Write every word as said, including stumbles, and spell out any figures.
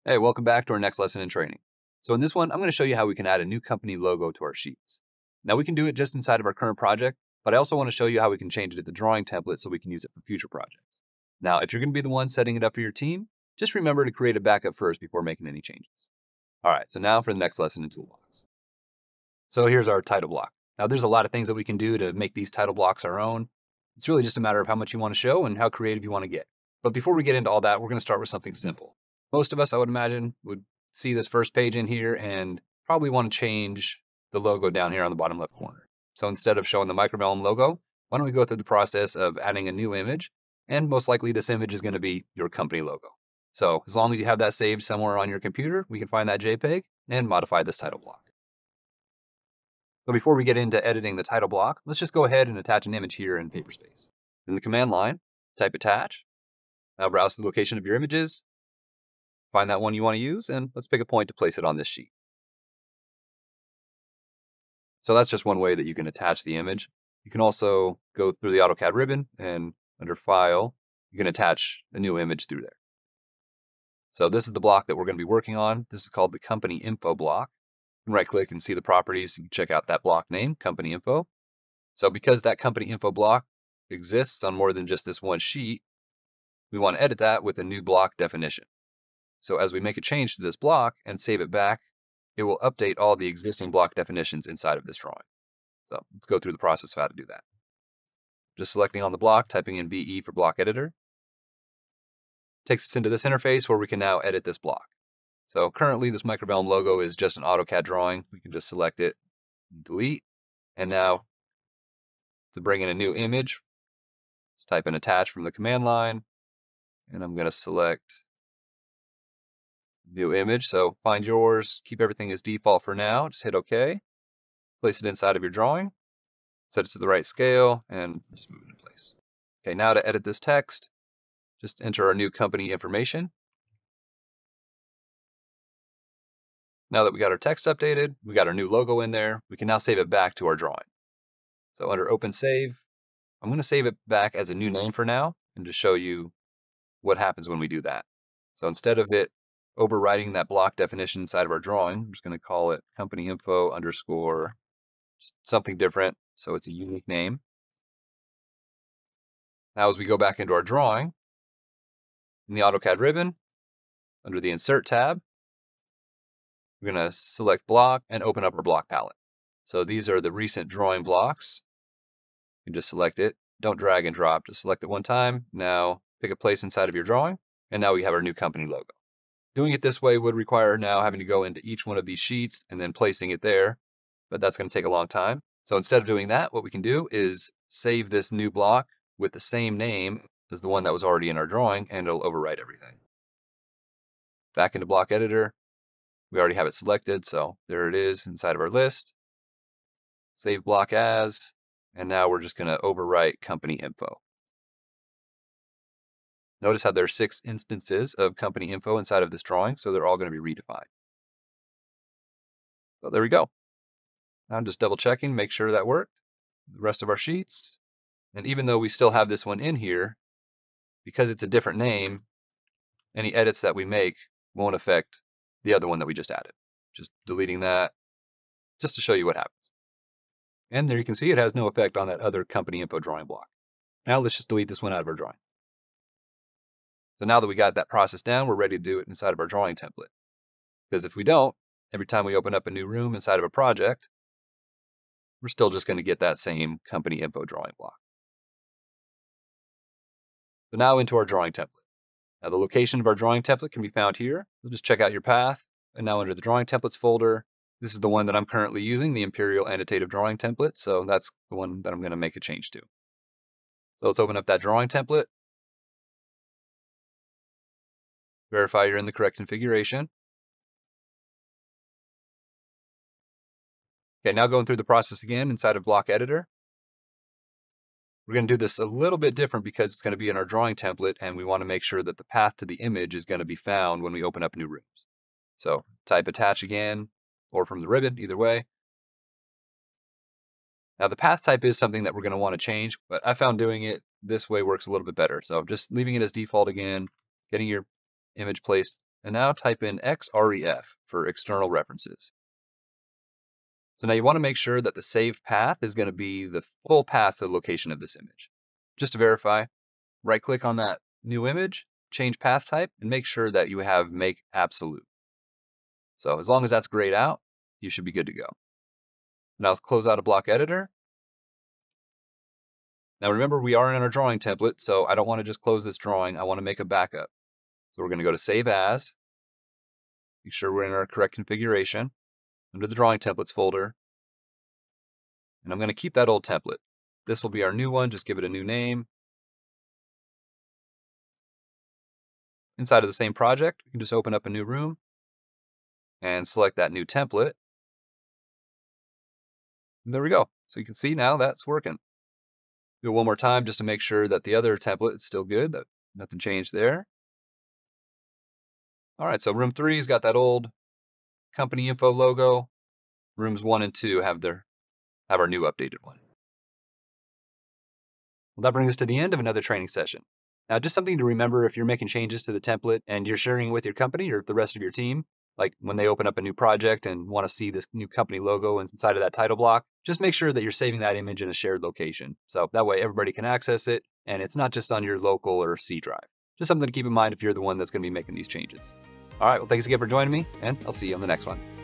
Hey, welcome back to our next lesson in training. So in this one, I'm going to show you how we can add a new company logo to our sheets. Now we can do it just inside of our current project, but I also want to show you how we can change it to the drawing template so we can use it for future projects. Now, if you're going to be the one setting it up for your team, just remember to create a backup first before making any changes. All right, so now for the next lesson in Toolbox. So here's our title block. Now there's a lot of things that we can do to make these title blocks our own. It's really just a matter of how much you want to show and how creative you want to get. But before we get into all that, we're going to start with something simple. Most of us, I would imagine, would see this first page in here and probably want to change the logo down here on the bottom left corner. So instead of showing the Micromelon logo, why don't we go through the process of adding a new image? And most likely this image is going to be your company logo. So as long as you have that saved somewhere on your computer, we can find that JPEG and modify this title block. So before we get into editing the title block, let's just go ahead and attach an image here in Paperspace. In the command line, type attach. Now browse the location of your images, find that one you want to use, and let's pick a point to place it on this sheet. So that's just one way that you can attach the image. You can also go through the AutoCAD ribbon and under File, you can attach a new image through there. So this is the block that we're going to be working on. This is called the company info block. You can right click and see the properties. You can check out that block name, company info. So because that company info block exists on more than just this one sheet, we want to edit that with a new block definition. So as we make a change to this block and save it back, it will update all the existing block definitions inside of this drawing. So let's go through the process of how to do that. Just selecting on the block, typing in B E for block editor. Takes us into this interface where we can now edit this block. So currently this Micromelon logo is just an AutoCAD drawing. We can just select it, delete, and now to bring in a new image, let's type in attach from the command line, and I'm going to select new image. So find yours, keep everything as default for now, just hit OK, place it inside of your drawing, set it to the right scale, and just move it in place. Okay, now to edit this text, just enter our new company information. Now that we got our text updated, we got our new logo in there, we can now save it back to our drawing. So under Open Save, I'm going to save it back as a new name for now and just show you what happens when we do that. So instead of it overwriting that block definition inside of our drawing, I'm just going to call it company info underscore just something different, so it's a unique name. Now as we go back into our drawing, in the AutoCAD ribbon, under the Insert tab, we're going to select block and open up our block palette. So these are the recent drawing blocks. You can just select it. Don't drag and drop. Just select it one time. Now pick a place inside of your drawing. And now we have our new company logo. Doing it this way would require now having to go into each one of these sheets and then placing it there. But that's going to take a long time. So instead of doing that, what we can do is save this new block with the same name as the one that was already in our drawing, and it'll overwrite everything. Back into block editor. We already have it selected, so there it is inside of our list. Save block as, and now we're just going to overwrite company info. Notice how there's six instances of company info inside of this drawing, so they're all going to be redefined. So there we go. Now I'm just double checking, make sure that worked. The rest of our sheets. And even though we still have this one in here, because it's a different name, any edits that we make won't affect the other one that we just added. Just deleting that just to show you what happens. And there you can see it has no effect on that other company info drawing block. Now let's just delete this one out of our drawing. So now that we got that process down, we're ready to do it inside of our drawing template. Because if we don't, every time we open up a new room inside of a project, we're still just going to get that same company info drawing block. So now into our drawing template. Now the location of our drawing template can be found here. We'll just check out your path. And now under the drawing templates folder, this is the one that I'm currently using, the Imperial Annotative Drawing Template. So that's the one that I'm going to make a change to. So let's open up that drawing template. Verify you're in the correct configuration. Okay, now going through the process again inside of Block Editor. We're going to do this a little bit different because it's going to be in our drawing template and we want to make sure that the path to the image is going to be found when we open up new rooms. So type attach again or from the ribbon, either way. Now the path type is something that we're going to want to change, but I found doing it this way works a little bit better. So just leaving it as default again, getting your image placed and now type in X R E F for external references. So now you want to make sure that the saved path is going to be the full path to the location of this image. Just to verify, right click on that new image, change path type, and make sure that you have make absolute. So as long as that's grayed out, you should be good to go. Now let's close out a block editor. Now remember, we are in our drawing template, so I don't want to just close this drawing. I want to make a backup. So we're going to go to Save As. Make sure we're in our correct configuration under the Drawing Templates folder. And I'm going to keep that old template. This will be our new one. Just give it a new name. Inside of the same project, we can just open up a new room and select that new template. And there we go. So you can see now that's working. Do it one more time just to make sure that the other template is still good, that nothing changed there. All right, so room three has got that old company info logo. Rooms one and two have their have our new updated one. Well, that brings us to the end of another training session. Now, just something to remember if you're making changes to the template and you're sharing it with your company or the rest of your team, like when they open up a new project and want to see this new company logo inside of that title block, just make sure that you're saving that image in a shared location. So that way everybody can access it and it's not just on your local or C drive. Just something to keep in mind if you're the one that's going to be making these changes. All right, well, thanks again for joining me, and I'll see you on the next one.